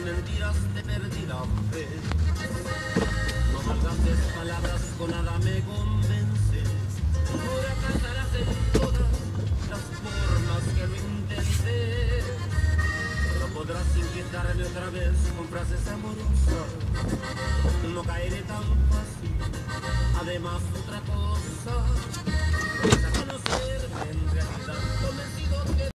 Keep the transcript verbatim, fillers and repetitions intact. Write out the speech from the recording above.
mentiras te perdí la fe. No malgastes palabras, con nada me convences. Ahora casarás en todas las formas que lo intenté. No podrás inquietarme otra vez con frases amorosas. No caeré tan fácil. Además, otra cosa, vas a conocerme en realidad.